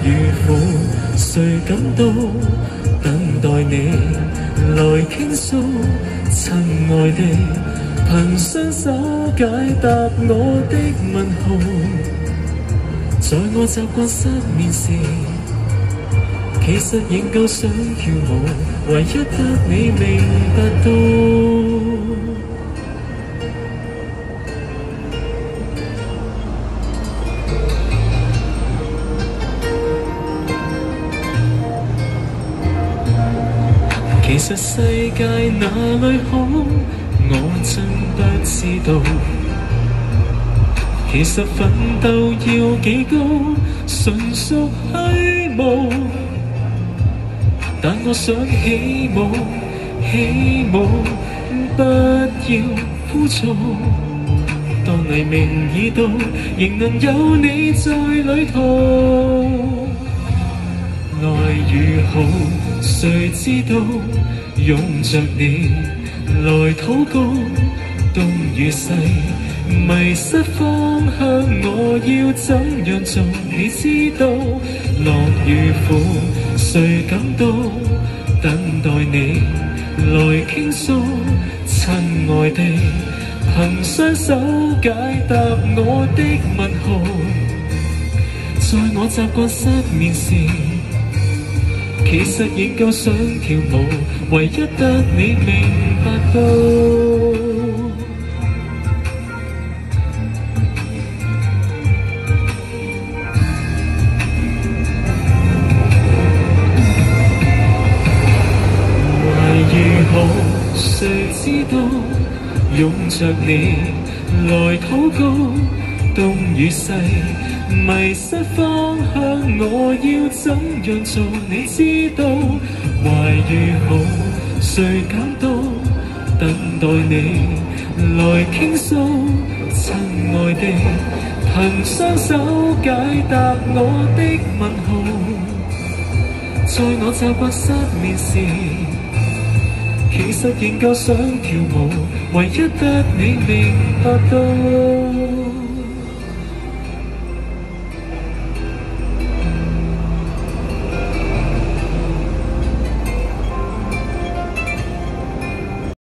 與苦，誰感到等待你來傾訴？親愛的，憑雙手解答我的問號。在我習慣失眠時，其實仍舊想跳舞，唯一得你明白到。其實世界哪裏好，我真不知道。其實奮鬥要幾高，純屬虛無。但我想起舞，起舞不要枯燥。當黎明已到，仍能有你在裏頭。愛與好，誰知道？擁着你來禱告，冬與西迷失方向，我要怎樣做？你知道，樂與苦，誰感到等待你來傾訴？親愛的，憑雙手解答我的問號。在我習慣失眠時，其實仍舊想跳舞，唯一得你明白到。壞與好，誰知道？擁着你來禱告，冬與西迷失方向，我要怎樣做？你知道，壞與好，誰感到等待你來傾訴？親愛的，憑雙手解答我的問號。在我習慣失眠時，其實仍舊想跳舞，唯一得你明白到。